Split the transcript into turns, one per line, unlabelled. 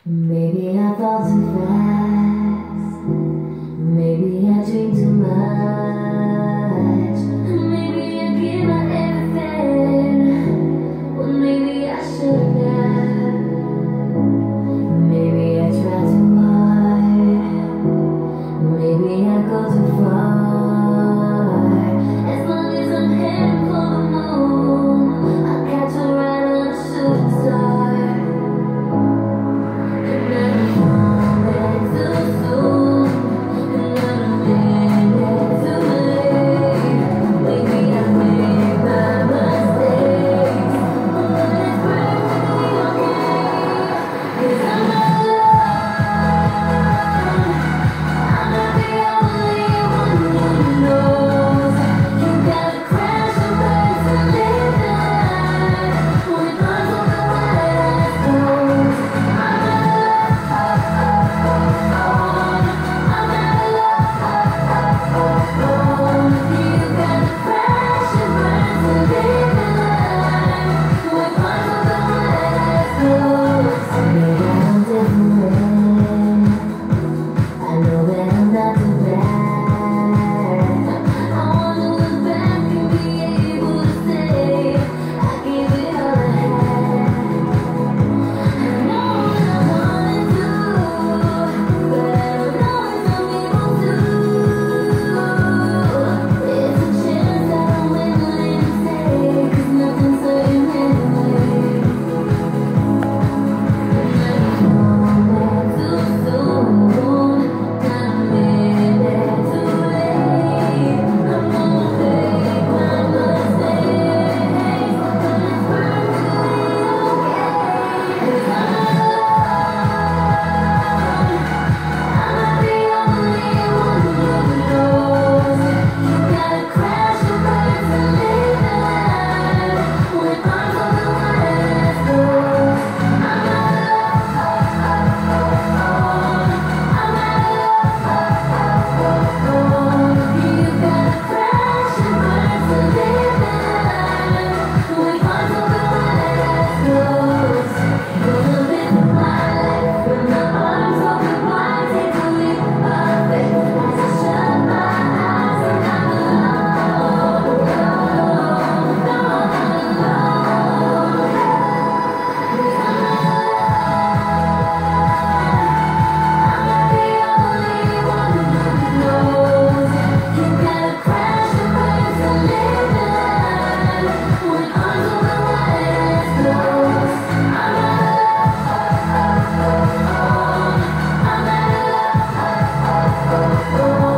Maybe I thought too fast. Maybe I dreamed too much. Maybe I give my everything. Well, maybe I shouldn't have. Maybe I tried too hard. Maybe I go too far. As long as I'm heading for the moon, I'll catch a ride on a shooting star. Oh,